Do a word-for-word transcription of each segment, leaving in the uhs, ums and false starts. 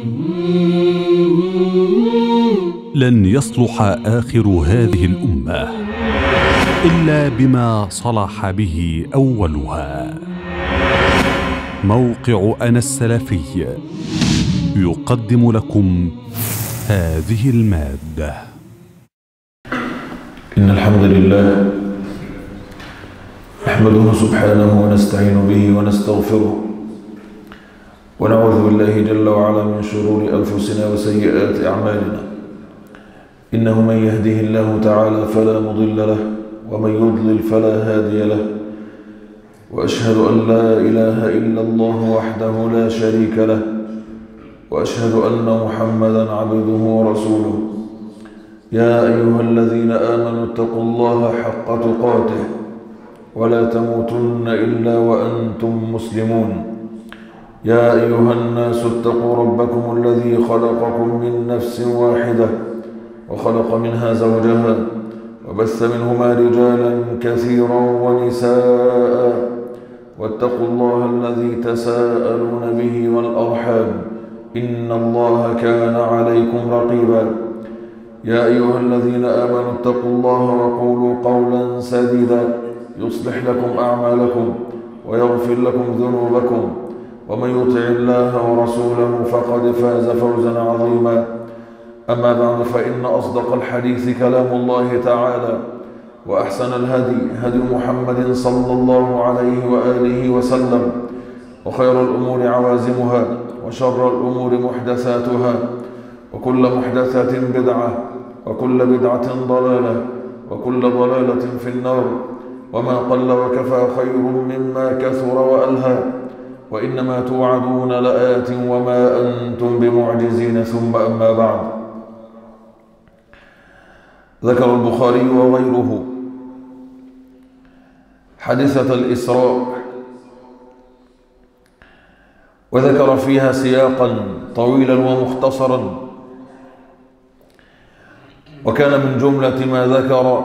لن يصلح آخر هذه الأمة إلا بما صلح به أولها. موقع أنا السلفي يقدم لكم هذه المادة. إن الحمد لله نحمده سبحانه ونستعين به ونستغفره ونعوذ بالله جل وعلا من شرور أنفسنا وسيئات أعمالنا. إنه من يهده الله تعالى فلا مضل له ومن يضلل فلا هادي له، وأشهد أن لا إله إلا الله وحده لا شريك له، وأشهد أن محمدا عبده ورسوله. يا أيها الذين آمنوا اتقوا الله حق تقاته ولا تموتن إلا وأنتم مسلمون. يا أيها الناس اتقوا ربكم الذي خلقكم من نفس واحدة وخلق منها زوجها وبث منهما رجالا كثيرا ونساء، واتقوا الله الذي تساءلون به والأرحام إن الله كان عليكم رقيبا. يا أيها الذين آمنوا اتقوا الله وقولوا قولا سديدا يصلح لكم أعمالكم ويغفر لكم ذنوبكم، ومن يطع الله ورسوله فقد فاز فوزا عظيما. أما بعد، فإن أصدق الحديث كلام الله تعالى، وأحسن الهدي هدي محمد صلى الله عليه وآله وسلم، وخير الأمور عوازمها وشر الأمور محدثاتها، وكل محدثة بدعة وكل بدعة ضلالة وكل ضلالة في النار. وما قل وكفى خير مما كثر وألهى، وإنما توعدون لآت وما أنتم بمعجزين. ثم أما بعد، ذكر البخاري وغيره حادثة الإسراء، وذكر فيها سياقا طويلا ومختصرا، وكان من جملة ما ذكر،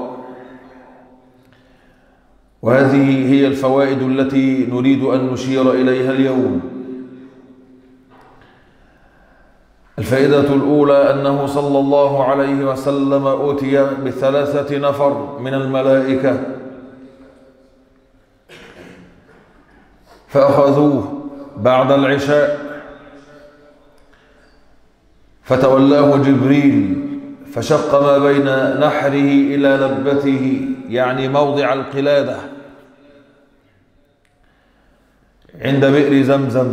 وهذه هي الفوائد التي نريد أن نشير إليها اليوم. الفائدة الأولى أنه صلى الله عليه وسلم أوتي بثلاثة نفر من الملائكة فأخذوه بعد العشاء، فتولاه جبريل فشق ما بين نحره إلى لبته، يعني موضع القلادة عند بئر زمزم،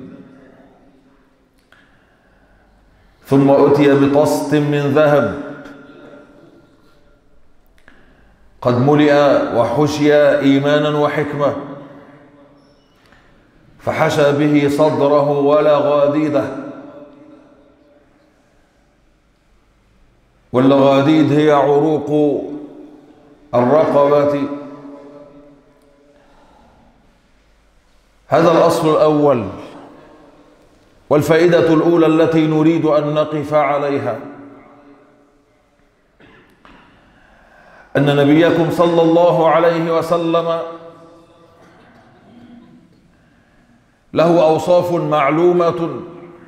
ثم أتي بطست من ذهب قد ملئ وحشي إيمانا وحكمة، فحشى به صدره ولا غاديده. واللغاديد هي عروق الرقبة. هذا الأصل الأول. والفائدة الأولى التي نريد أن نقف عليها أن نبيكم صلى الله عليه وسلم له أوصاف معلومة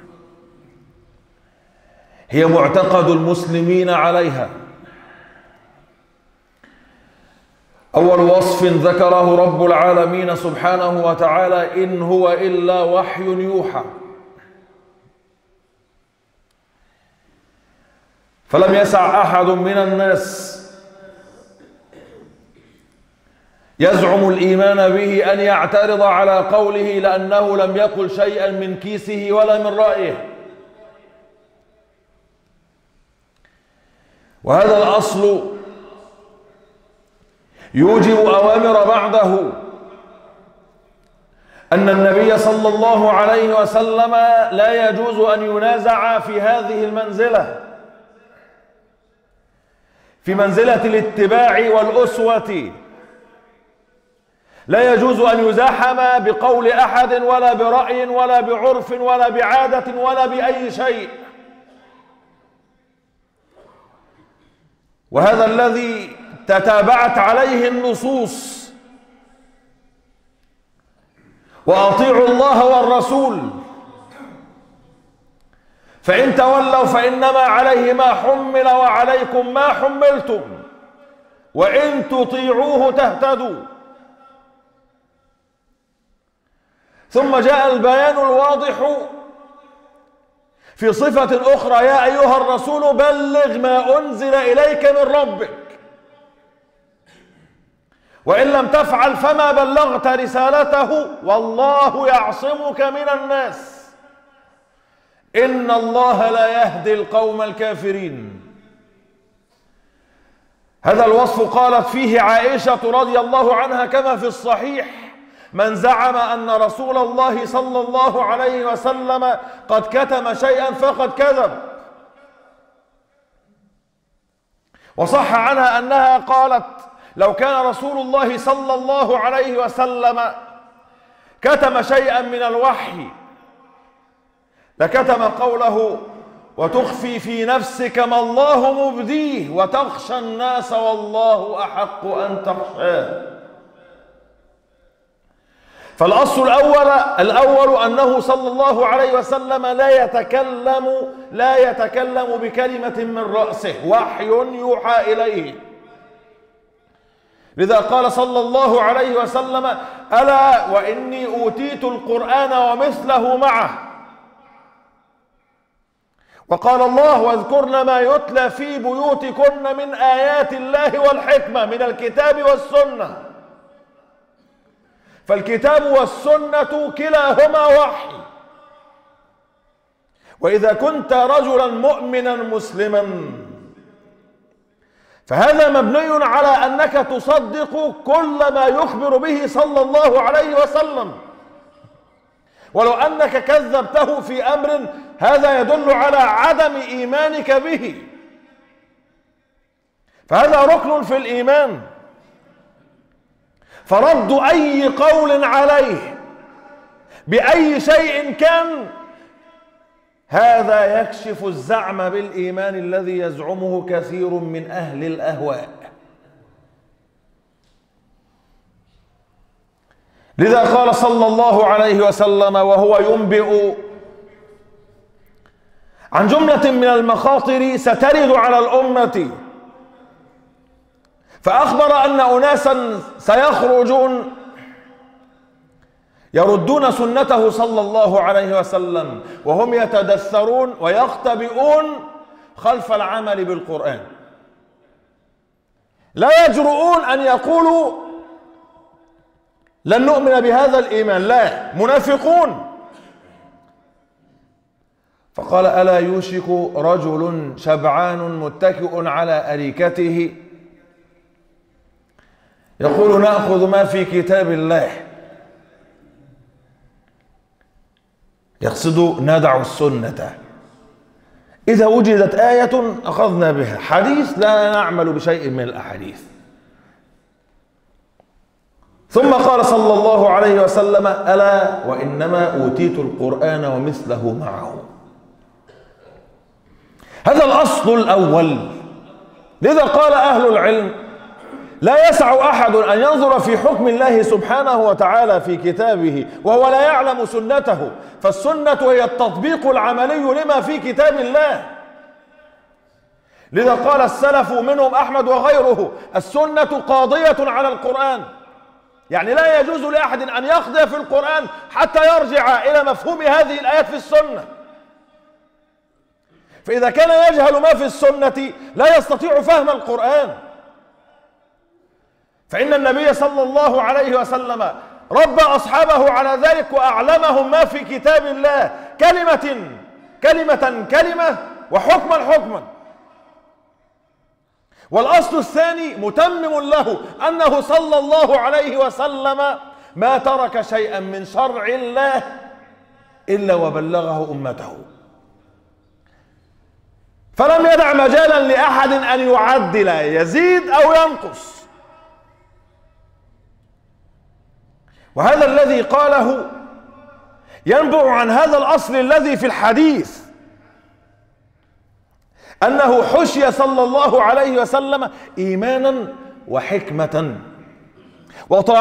هي معتقد المسلمين عليها. أول وصف ذكره رب العالمين سبحانه وتعالى: إن هو إلا وحي يوحى. فلم يسع أحد من الناس يزعم الإيمان به أن يعترض على قوله، لأنه لم يقل شيئا من كيسه ولا من رأيه. وهذا الأصل يوجب أوامر بعده، أن النبي صلى الله عليه وسلم لا يجوز أن ينازع في هذه المنزلة، في منزلة الاتباع والأسوة. لا يجوز أن يزاحم بقول أحد ولا برأي ولا بعرف ولا بعادة ولا بأي شيء. وهذا الذي تتابعت عليه النصوص. وأطيعوا الله والرسول. فإن تولوا فإنما عليه ما حمل وعليكم ما حملتم وإن تطيعوه تهتدوا. ثم جاء البيان الواضح في صفة أخرى: يا أيها الرسول بلغ ما أنزل إليك من ربك وإن لم تفعل فما بلغت رسالته والله يعصمك من الناس إن الله لا يهدي القوم الكافرين. هذا الوصف قالت فيه عائشة رضي الله عنها كما في الصحيح: من زعم أن رسول الله صلى الله عليه وسلم قد كتم شيئا فقد كذب. وصح عنها أنها قالت: لو كان رسول الله صلى الله عليه وسلم كتم شيئا من الوحي لكتم قوله: وتخفي في نفسك ما الله مبديه وتخشى الناس والله أحق أن تخشاه. فالأصل الأول الأول أنه صلى الله عليه وسلم لا يتكلم لا يتكلم بكلمة من رأسه، وحي يوحى إليه. لذا قال صلى الله عليه وسلم: ألا وإني أوتيت القرآن ومثله معه. وقال الله: واذكرن ما يتلى في بيوتكن من آيات الله والحكمة، من الكتاب والسنة. فالكتاب والسنة كلاهما وحي. وإذا كنت رجلا مؤمنا مسلما فهذا مبني على أنك تصدق كل ما يخبر به صلى الله عليه وسلم، ولو أنك كذبته في أمر هذا يدل على عدم إيمانك به، فهذا ركن في الإيمان. فرد أي قول عليه بأي شيء كان هذا يكشف الزعم بالإيمان الذي يزعمه كثير من أهل الأهواء. لذا قال صلى الله عليه وسلم وهو ينبئ عن جملة من المخاطر سترد على الأمة، فأخبر أن أناسا سيخرجون يردون سنته صلى الله عليه وسلم وهم يتدثرون ويختبئون خلف العمل بالقرآن، لا يجرؤون أن يقولوا لن نؤمن بهذا الإيمان، لا، منافقون. فقال: ألا يوشك رجل شبعان متكئ على أريكته يقول نأخذ ما في كتاب الله، يقصد ندع السنة، إذا وجدت آية أخذنا بها، حديث لا نعمل بشيء من الأحاديث. ثم قال صلى الله عليه وسلم: ألا وإنما أوتيت القرآن ومثله معه. هذا الأصل الأول. لذا قال أهل العلم: لا يسع أحد أن ينظر في حكم الله سبحانه وتعالى في كتابه وهو لا يعلم سنته، فالسنة هي التطبيق العملي لما في كتاب الله. لذا قال السلف منهم أحمد وغيره: السنة قاضية على القرآن، يعني لا يجوز لأحد أن يقضي في القرآن حتى يرجع إلى مفهوم هذه الآيات في السنة. فإذا كان يجهل ما في السنة لا يستطيع فهم القرآن. فإن النبي صلى الله عليه وسلم ربى أصحابه على ذلك وأعلمهم ما في كتاب الله، كلمة كلمة كلمة وحكما حكما. والأصل الثاني متمم له أنه صلى الله عليه وسلم ما ترك شيئا من شرع الله إلا وبلغه أمته، فلم يدع مجالا لأحد أن يعدل يزيد أو ينقص. وهذا الذي قاله ينبع عن هذا الأصل الذي في الحديث، أنه حشي صلى الله عليه وسلم إيمانا وحكمة،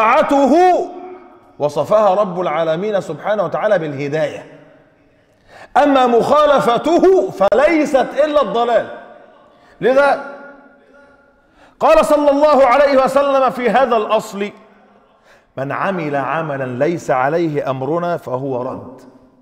وطاعته وصفها رب العالمين سبحانه وتعالى بالهداية، أما مخالفته فليست إلا الضلال. لذا قال صلى الله عليه وسلم في هذا الأصل: من عمل عملا ليس عليه أمرنا فهو رد.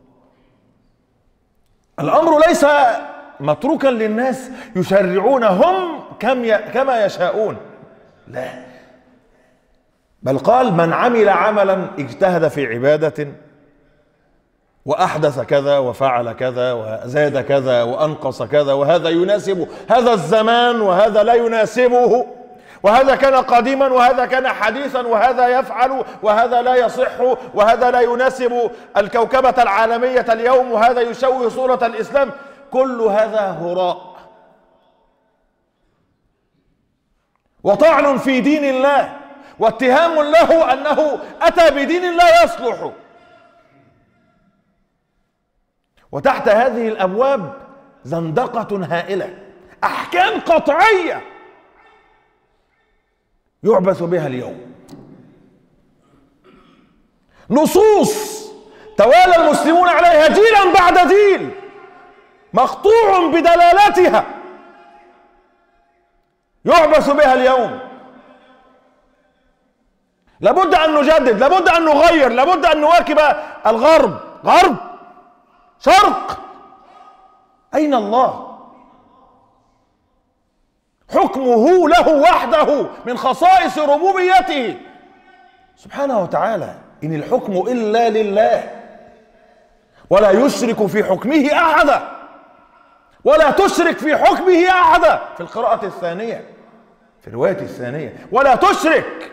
الأمر ليس متروكا للناس يشرعون هم كما يشاءون، لا، بل قال: من عمل عملا اجتهد في عبادة وأحدث كذا وفعل كذا وزاد كذا وأنقص كذا، وهذا يناسب هذا الزمان وهذا لا يناسبه، وهذا كان قديما وهذا كان حديثا، وهذا يفعل وهذا لا يصح، وهذا لا يناسب الكوكبة العالمية اليوم، وهذا يشوه صورة الإسلام، كل هذا هراء وطعن في دين الله واتهام له أنه أتى بدين لا يصلح. وتحت هذه الأبواب زندقة هائلة، أحكام قطعية يعبث بها اليوم، نصوص توالى المسلمون عليها جيلا بعد جيل، مقطوع بدلالتها، يعبث بها اليوم. لابد أن نجدد، لابد أن نغير، لابد أن نواكب الغرب. غرب، شرق، أين الله؟ حكمه له وحده من خصائص ربوبيته سبحانه وتعالى. إن الحكم إلا لله، ولا يشرك في حكمه أحدا، ولا تشرك في حكمه أحدا، في القراءة الثانية، في الرواية الثانية، ولا تشرك.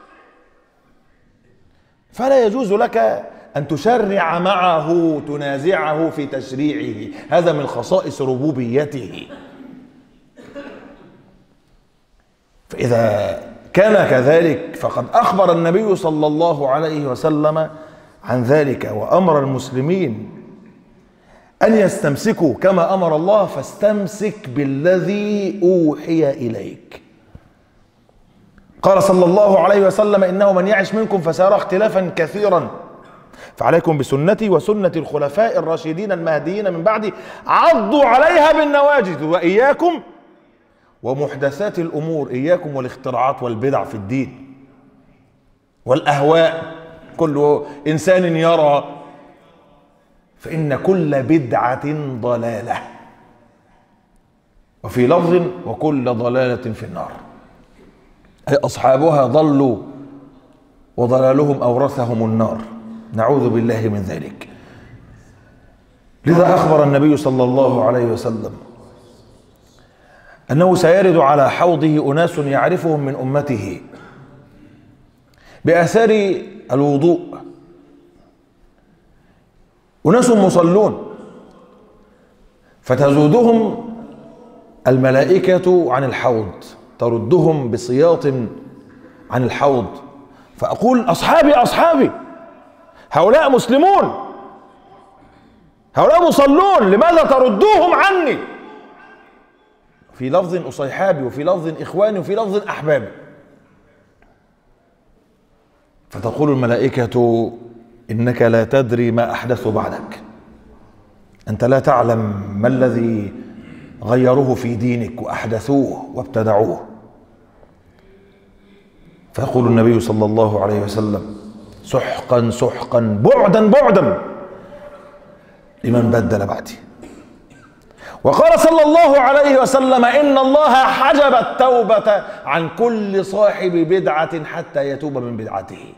فلا يجوز لك أن تشرع معه، تنازعه في تشريعه، هذا من خصائص ربوبيته. فإذا كان كذلك فقد أخبر النبي صلى الله عليه وسلم عن ذلك، وأمر المسلمين أن يستمسكوا كما أمر الله: فاستمسك بالذي أوحي إليك. قال صلى الله عليه وسلم: إنه من يعش منكم فسيرى اختلافا كثيرا، فعليكم بسنتي وسنة الخلفاء الراشدين المهديين من بعدي، عضوا عليها بالنواجذ، وإياكم ومحدثات الأمور، إياكم والاختراعات والبدع في الدين والأهواء. كل إنسان يرى، فإن كل بدعة ضلالة، وفي لفظ: وكل ضلالة في النار، أي أصحابها ضلوا وضلالهم أورثهم النار، نعوذ بالله من ذلك. لذا أخبر النبي صلى الله عليه وسلم أنه سيرد على حوضه أناس يعرفهم من أمته بأثار الوضوء، أناس مصلون، فتزودهم الملائكة عن الحوض، تردهم بسياط عن الحوض، فأقول: أصحابي أصحابي، هؤلاء مسلمون، هؤلاء مصلون، لماذا تردوهم عني؟ في لفظ أصيحابي، وفي لفظ إخواني، وفي لفظ أحبابي. فتقول الملائكة: إنك لا تدري ما أحدثوا بعدك، أنت لا تعلم ما الذي غيروه في دينك وأحدثوه وابتدعوه. فيقول النبي صلى الله عليه وسلم: سحقا سحقا، بعدا بعدا لمن بدل بعدي. وقال صلى الله عليه وسلم: إن الله حجب التوبة عن كل صاحب بدعة حتى يتوب من بدعته.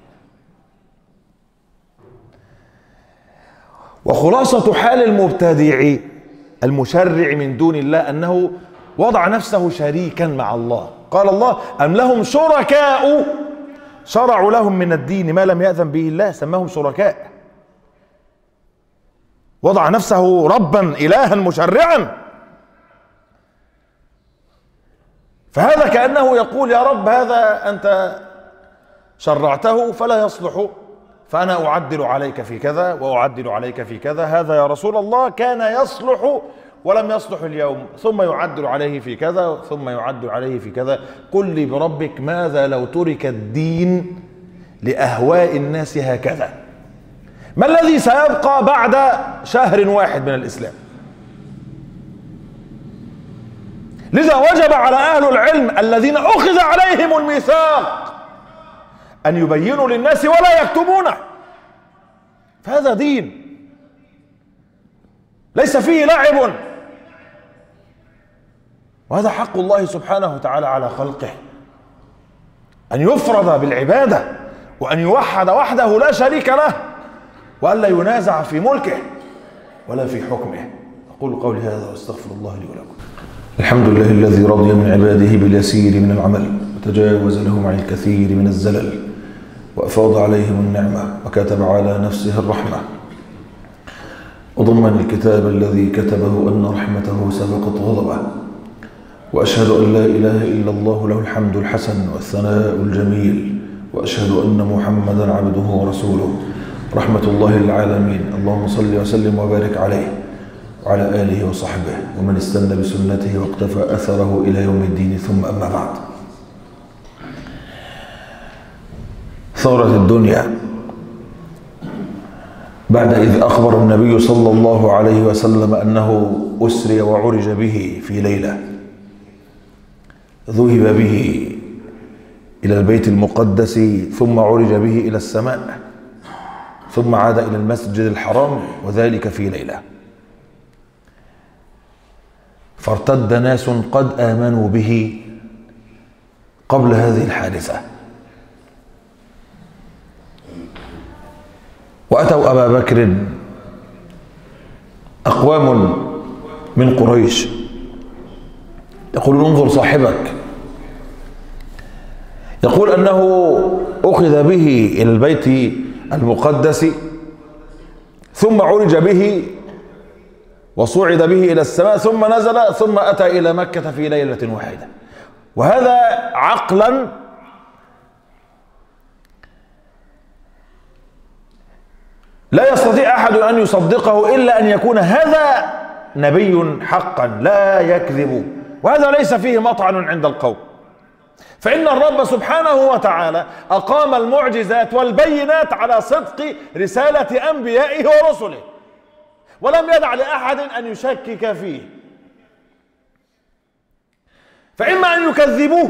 وخلاصة حال المبتدع المشرع من دون الله أنه وضع نفسه شريكا مع الله. قال الله: أم لهم شركاء شرعوا لهم من الدين ما لم يأذن به الله، سماهم شركاء، وضع نفسه ربا إلها مشرعا. فهذا كأنه يقول: يا رب، هذا أنت شرعته فلا يصلح، فأنا أعدل عليك في كذا وأعدل عليك في كذا. هذا يا رسول الله كان يصلح ولم يصلح اليوم، ثم يعدل عليه في كذا، ثم يعدل عليه في كذا. قل لي بربك، ماذا لو ترك الدين لأهواء الناس هكذا؟ ما الذي سيبقى بعد شهر واحد من الإسلام؟ لذا وجب على أهل العلم الذين أخذ عليهم الميثاق أن يبينوا للناس ولا يكتمونه، فهذا دين ليس فيه لعب، وهذا حق الله سبحانه وتعالى على خلقه، أن يفرض بالعبادة وأن يوحد وحده لا شريك له، وأن لا ينازع في ملكه ولا في حكمه. أقول قولي هذا وأستغفر الله لي ولكم. الحمد لله الذي رضي من عباده باليسير من العمل وتجاوز لهم عن الكثير من الزلل، وأفاض عليهم النعمة وكتب على نفسه الرحمة، وضمن الكتاب الذي كتبه أن رحمته سبقت غضبه، وأشهد أن لا إله إلا الله له الحمد الحسن والثناء الجميل، وأشهد أن محمدا عبده ورسوله رحمة الله للعالمين. اللهم صل وسلم وبارك عليه وعلى آله وصحبه ومن استنى بسنته واقتفى أثره إلى يوم الدين، ثم أما بعد. ثورة الدنيا بعد إذ أخبر النبي صلى الله عليه وسلم أنه أسري وعرج به في ليلة، ذهب به إلى البيت المقدس ثم عرج به إلى السماء ثم عاد إلى المسجد الحرام، وذلك في ليلة. فارتد ناس قد آمنوا به قبل هذه الحادثة، وأتوا أبا بكر أقوام من قريش يقولون انظر صاحبك، يقول أنه أخذ به إلى البيت المقدس ثم عرج به وصعد به إلى السماء ثم نزل ثم أتى إلى مكة في ليلة واحدة. وهذا عقلا لا يستطيع أحد أن يصدقه إلا أن يكون هذا نبي حقا لا يكذب، وهذا ليس فيه مطعن عند القوم، فإن الرب سبحانه وتعالى أقام المعجزات والبينات على صدق رسالة أنبيائه ورسله، ولم يدع لأحد أن يشكك فيه. فإما أن يكذبوه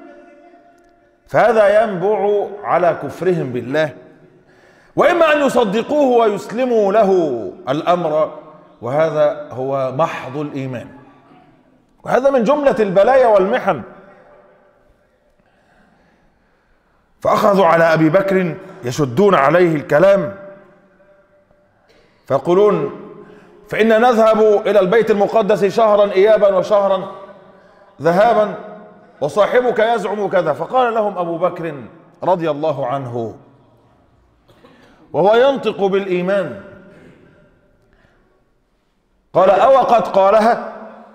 فهذا ينبع على كفرهم بالله، وإما أن يصدقوه ويسلموا له الأمر، وهذا هو محض الإيمان. وهذا من جملة البلايا والمحن. فأخذوا على أبي بكر يشدون عليه الكلام، فيقولون فإن نذهب إلى البيت المقدس شهرا إيابا وشهرا ذهابا وصاحبك يزعم كذا. فقال لهم أبو بكر رضي الله عنه وهو ينطق بالإيمان، قال أو قد قالها؟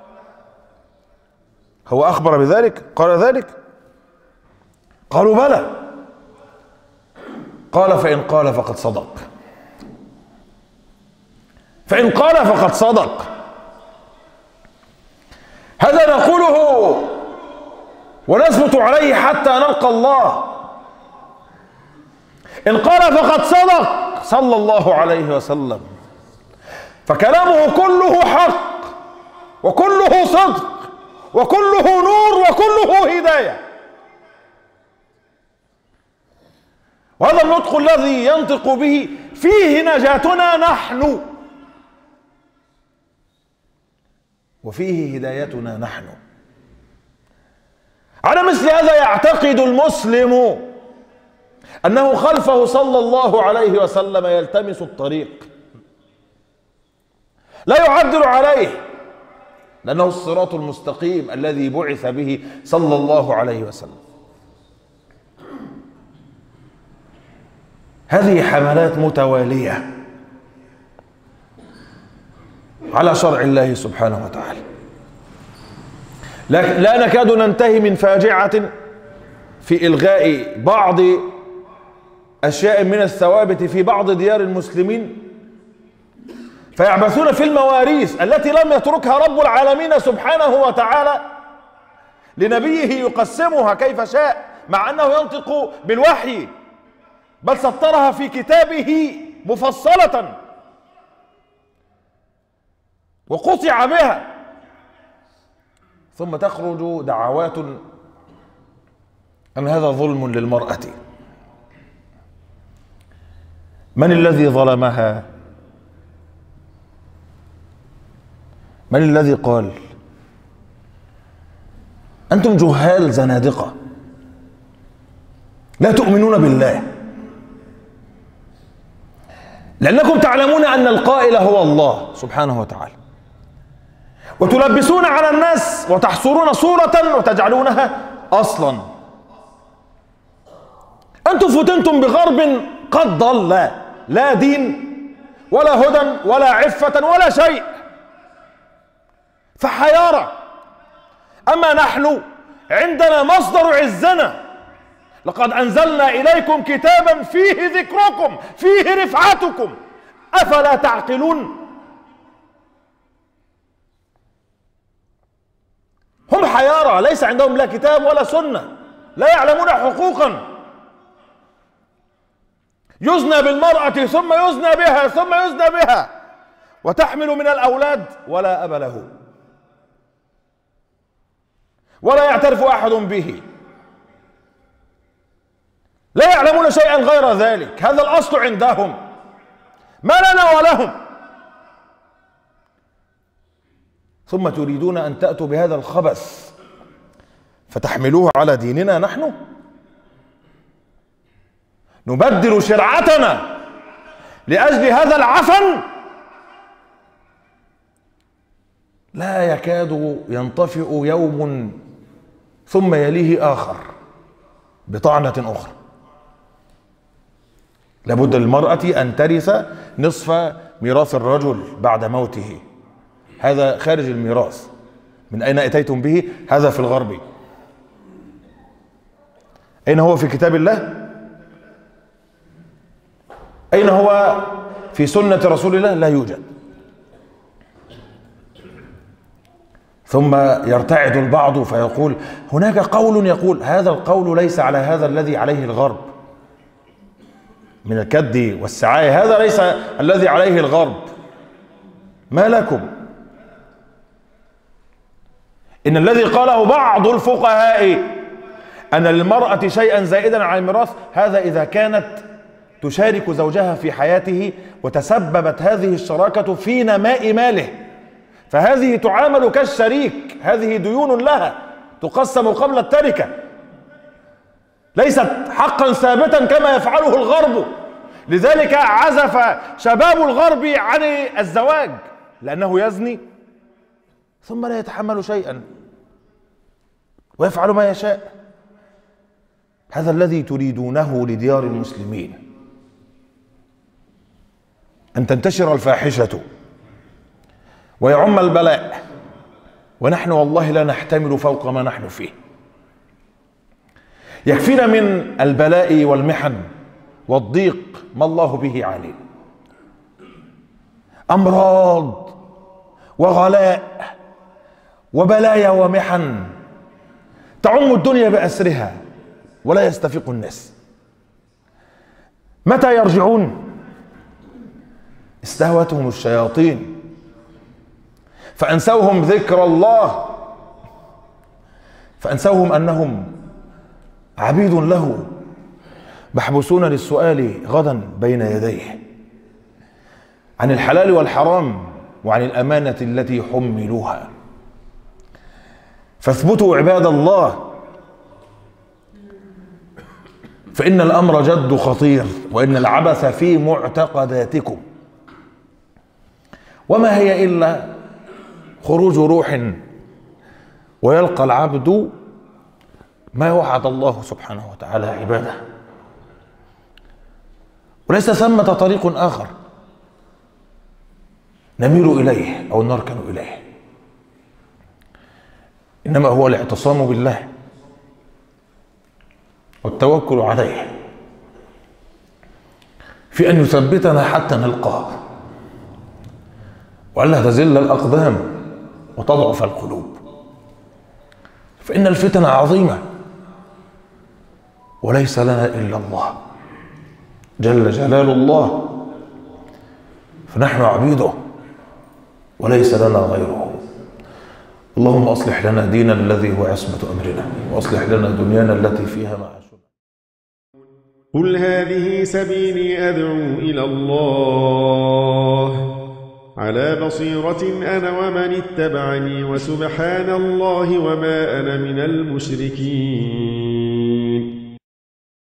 هو أخبر بذلك؟ قال ذلك؟ قالوا بلى. قال فإن قال فقد صدق، فإن قال فقد صدق. هذا نقوله ونثبت عليه حتى نلقى الله. إن قال فقد صدق صلى الله عليه وسلم، فكلامه كله حق وكله صدق وكله نور وكله هداية. وهذا النطق الذي ينطق به فيه نجاتنا نحن وفيه هدايتنا نحن. على مثل هذا يعتقد المسلم أنه خلفه صلى الله عليه وسلم يلتمس الطريق، لا يعدل عليه، لأنه الصراط المستقيم الذي بعث به صلى الله عليه وسلم. هذه حملات متوالية على شرع الله سبحانه وتعالى، لا نكاد ننتهي من فاجعة في إلغاء بعض أشياء من الثوابت في بعض ديار المسلمين، فيعبثون في المواريث التي لم يتركها رب العالمين سبحانه وتعالى لنبيه يقسمها كيف شاء، مع أنه ينطق بالوحي، بل سطرها في كتابه مفصلة وقطع بها، ثم تخرج دعوات أن هذا ظلم للمرأة. من الذي ظلمها؟ من الذي قال؟ أنتم جهال زنادقة لا تؤمنون بالله، لأنكم تعلمون أن القائل هو الله سبحانه وتعالى، وتلبسون على الناس وتحصرون صورة وتجعلونها أصلا. أنتم فتنتم بغرب قد ضل، لا دين ولا هدى ولا عفة ولا شيء، فحيارى. أما نحن عندنا مصدر عزنا، لقد أنزلنا إليكم كتابا فيه ذكركم فيه رفعتكم، أفلا تعقلون؟ هم حيارى، ليس عندهم لا كتاب ولا سنة، لا يعلمون حقوقا. يزنى بالمرأة ثم يزنى بها ثم يزنى بها، وتحمل من الأولاد ولا أب له، ولا يعترف أحد به، لا يعلمون شيئا غير ذلك. هذا الأصل عندهم، ما لنا ولهم. ثم تريدون أن تأتوا بهذا الخبث فتحملوه على ديننا نحن؟ نبدل شرعتنا لأجل هذا العفن؟ لا يكاد ينطفئ يوم ثم يليه آخر بطعنة أخرى. لابد للمرأة أن ترث نصف ميراث الرجل بعد موته. هذا خارج الميراث. من أين أتيتم به؟ هذا في الغرب. أين هو في كتاب الله؟ أين هو في سنة رسول الله؟ لا يوجد. ثم يرتعد البعض فيقول هناك قول يقول، هذا القول ليس على هذا الذي عليه الغرب من الكد والسعاية، هذا ليس الذي عليه الغرب. ما لكم؟ إن الذي قاله بعض الفقهاء أن للمرأة شيئا زائدا على الميراث، هذا إذا كانت تشارك زوجها في حياته وتسببت هذه الشراكة في نماء ماله، فهذه تعامل كالشريك، هذه ديون لها تقسم قبل التركة، ليست حقا ثابتا كما يفعله الغرب. لذلك عزف شباب الغرب عن الزواج، لأنه يزني ثم لا يتحمل شيئا ويفعل ما يشاء. هذا الذي تريدونه لديار المسلمين، أن تنتشر الفاحشة ويعم البلاء، ونحن والله لا نحتمل فوق ما نحن فيه. يكفينا من البلاء والمحن والضيق ما الله به عليم، أمراض وغلاء وبلايا ومحن تعم الدنيا بأسرها ولا يستفيق الناس. متى يرجعون؟ استهوتهم الشياطين فأنسوهم ذكر الله، فأنسوهم أنهم عبيد له محبوسون للسؤال غدا بين يديه عن الحلال والحرام وعن الأمانة التي حملوها. فاثبتوا عباد الله، فإن الأمر جد خطير، وإن العبث في معتقداتكم. وما هي إلا خروج روح، ويلقى العبد ما وعد الله سبحانه وتعالى عباده، وليس ثمة طريق آخر نميل إليه أو نركن إليه، إنما هو الاعتصام بالله والتوكل عليه في أن يثبتنا حتى نلقاه، وألا تزل الأقدام وتضعف القلوب، فإن الفتن عظيمة وليس لنا إلا الله جل جلال الله فنحن عبيده وليس لنا غيره. اللهم أصلح لنا ديننا الذي هو عصمة أمرنا، وأصلح لنا دنيانا التي فيها معاشنا. قل هذه سبيلي أدعو إلى الله على بصيرة أنا ومن اتبعني، وسبحان الله وما أنا من المشركين.